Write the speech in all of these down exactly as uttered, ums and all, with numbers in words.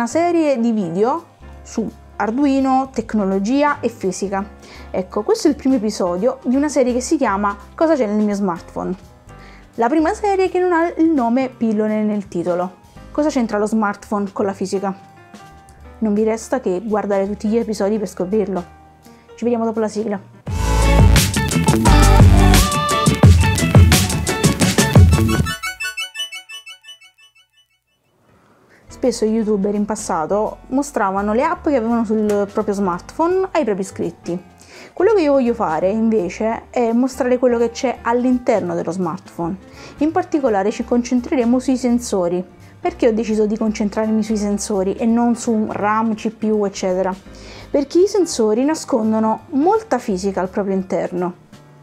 una serie di video su Arduino, tecnologia e fisica. Ecco, questo è il primo episodio di una serie che si chiama Cosa c'è nel mio smartphone? La prima serie che non ha il nome pillole nel titolo. Cosa c'entra lo smartphone con la fisica? Non vi resta che guardare tutti gli episodi per scoprirlo. Ci vediamo dopo la sigla. Spesso gli youtuber in passato mostravano le app che avevano sul proprio smartphone ai propri iscritti. Quello che io voglio fare invece è mostrare quello che c'è all'interno dello smartphone. In particolare ci concentreremo sui sensori. Perché ho deciso di concentrarmi sui sensori e non su RAM, C P U, eccetera? Perché i sensori nascondono molta fisica al proprio interno,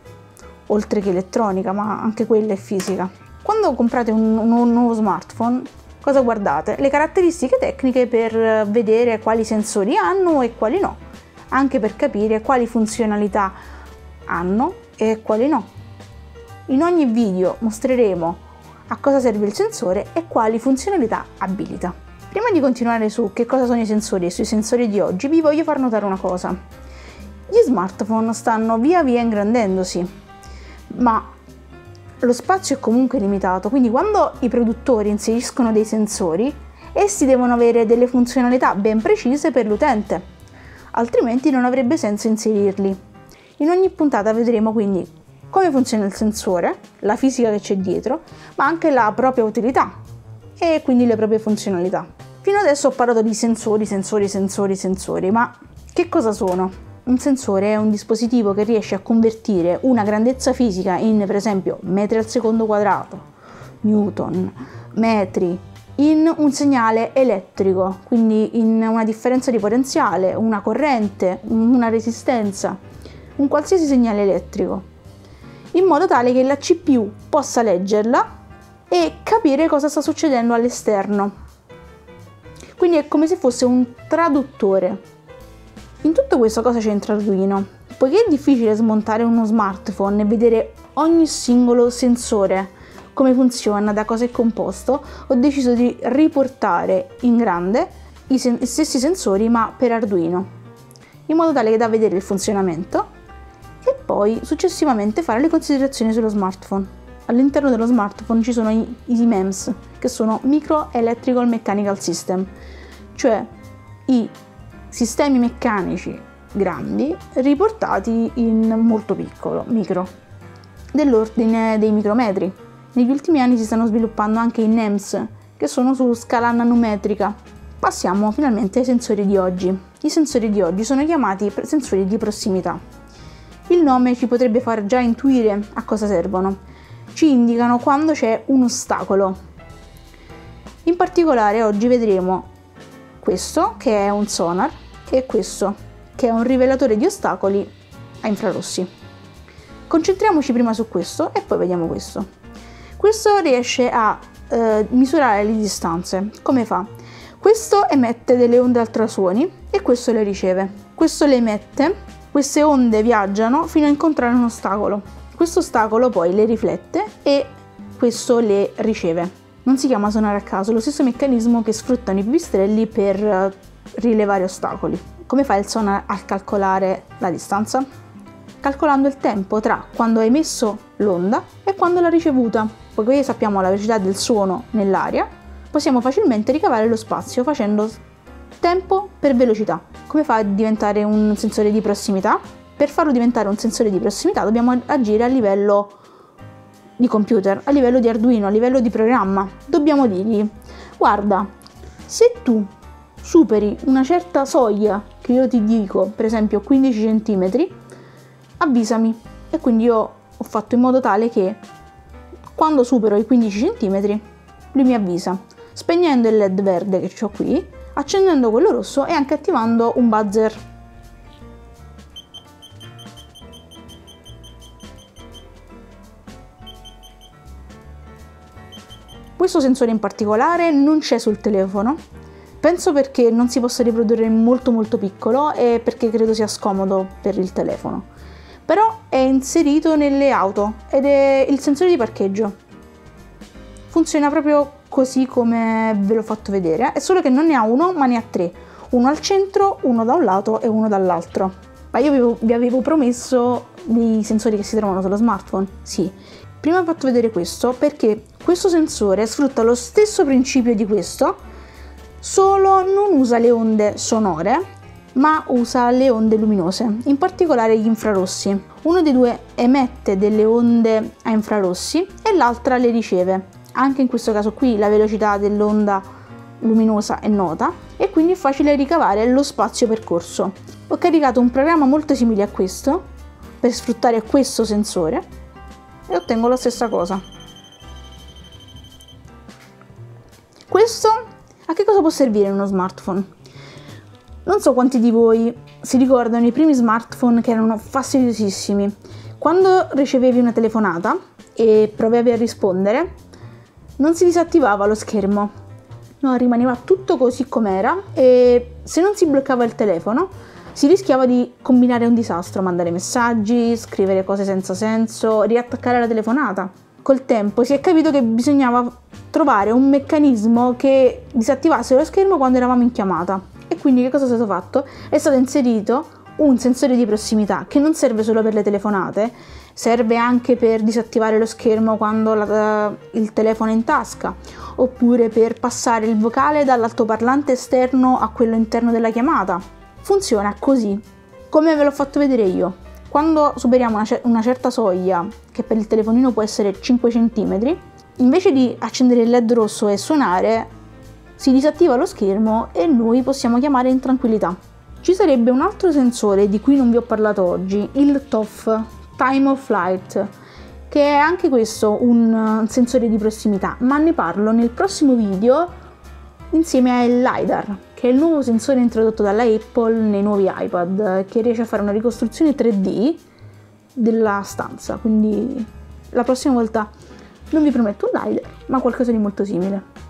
oltre che elettronica, ma anche quella è fisica. Quando comprate un, un nuovo smartphone, cosa guardate? Le caratteristiche tecniche per vedere quali sensori hanno e quali no, anche per capire quali funzionalità hanno e quali no. In ogni video mostreremo a cosa serve il sensore e quali funzionalità abilita. Prima di continuare su che cosa sono i sensori e sui sensori di oggi, vi voglio far notare una cosa. Gli smartphone stanno via via ingrandendosi, ma lo spazio è comunque limitato, quindi quando i produttori inseriscono dei sensori, essi devono avere delle funzionalità ben precise per l'utente, altrimenti non avrebbe senso inserirli. In ogni puntata vedremo quindi come funziona il sensore, la fisica che c'è dietro, ma anche la propria utilità e quindi le proprie funzionalità. Fino adesso ho parlato di sensori, sensori, sensori, sensori, ma che cosa sono? Un sensore è un dispositivo che riesce a convertire una grandezza fisica in, per esempio, metri al secondo quadrato, newton, metri, in un segnale elettrico, quindi in una differenza di potenziale, una corrente, una resistenza, un qualsiasi segnale elettrico, in modo tale che la C P U possa leggerla e capire cosa sta succedendo all'esterno. Quindi è come se fosse un traduttore. In tutto questo cosa c'entra Arduino? Poiché è difficile smontare uno smartphone e vedere ogni singolo sensore, come funziona, da cosa è composto, ho deciso di riportare in grande i, sen- i stessi sensori ma per Arduino, in modo tale che da vedere il funzionamento e poi successivamente fare le considerazioni sullo smartphone. All'interno dello smartphone ci sono i, i M E M S, che sono Micro Electrical Mechanical System, cioè i sistemi meccanici grandi riportati in molto piccolo, micro, dell'ordine dei micrometri. Negli ultimi anni si stanno sviluppando anche i N E M S, che sono su scala nanometrica. Passiamo finalmente ai sensori di oggi. I sensori di oggi sono chiamati sensori di prossimità. Il nome ci potrebbe far già intuire a cosa servono. Ci indicano quando c'è un ostacolo. In particolare oggi vedremo questo, che è un sonar, e questo, che è un rivelatore di ostacoli a infrarossi. Concentriamoci prima su questo e poi vediamo questo. Questo riesce a eh, misurare le distanze. Come fa? Questo emette delle onde ultrasuoni e questo le riceve. Questo le emette, queste onde viaggiano fino a incontrare un ostacolo. Questo ostacolo poi le riflette e questo le riceve. Non si chiama sonar a caso, è lo stesso meccanismo che sfruttano i pipistrelli per rilevare ostacoli. Come fa il sonar a calcolare la distanza? Calcolando il tempo tra quando ha emesso l'onda e quando l'ha ricevuta. Poiché sappiamo la velocità del suono nell'aria, possiamo facilmente ricavare lo spazio facendo tempo per velocità. Come fa a diventare un sensore di prossimità? Per farlo diventare un sensore di prossimità dobbiamo agire a livello di computer, a livello di Arduino, a livello di programma. Dobbiamo dirgli: guarda, se tu superi una certa soglia che io ti dico, per esempio quindici centimetri, avvisami. E quindi io ho fatto in modo tale che quando supero i quindici centimetri lui mi avvisa, spegnendo il L E D verde che ho qui, accendendo quello rosso e anche attivando un buzzer. Questo sensore in particolare non c'è sul telefono, penso perché non si possa riprodurre molto molto piccolo e perché credo sia scomodo per il telefono, però è inserito nelle auto ed è il sensore di parcheggio. Funziona proprio così come ve l'ho fatto vedere, è solo che non ne ha uno ma ne ha tre, uno al centro, uno da un lato e uno dall'altro. Ma io vi avevo, vi avevo promesso dei sensori che si trovano sullo smartphone? Sì. Prima vi ho fatto vedere questo perché questo sensore sfrutta lo stesso principio di questo, solo non usa le onde sonore ma usa le onde luminose, in particolare gli infrarossi. Uno dei due emette delle onde a infrarossi e l'altra le riceve. Anche in questo caso qui la velocità dell'onda luminosa è nota e quindi è facile ricavare lo spazio percorso. Ho caricato un programma molto simile a questo per sfruttare questo sensore e ottengo la stessa cosa. Questo a che cosa può servire in uno smartphone? Non so quanti di voi si ricordano i primi smartphone che erano fastidiosissimi. Quando ricevevi una telefonata e provavi a rispondere, non si disattivava lo schermo, no, rimaneva tutto così com'era e se non si bloccava il telefono si rischiava di combinare un disastro, mandare messaggi, scrivere cose senza senso, riattaccare la telefonata. Col tempo si è capito che bisognava trovare un meccanismo che disattivasse lo schermo quando eravamo in chiamata. E quindi che cosa è stato fatto? È stato inserito un sensore di prossimità che non serve solo per le telefonate, serve anche per disattivare lo schermo quando la, il telefono è in tasca, oppure per passare il vocale dall'altoparlante esterno a quello interno della chiamata. Funziona così, come ve l'ho fatto vedere io. Quando superiamo una, una certa soglia, che per il telefonino può essere cinque centimetri, invece di accendere il led rosso e suonare, si disattiva lo schermo e noi possiamo chiamare in tranquillità. Ci sarebbe un altro sensore di cui non vi ho parlato oggi, il T O F, Time of Flight, che è anche questo un sensore di prossimità, ma ne parlo nel prossimo video insieme al LiDAR, che è il nuovo sensore introdotto dalla Apple nei nuovi iPad, che riesce a fare una ricostruzione tre D della stanza, quindi la prossima volta non vi prometto un LiDAR, ma qualcosa di molto simile.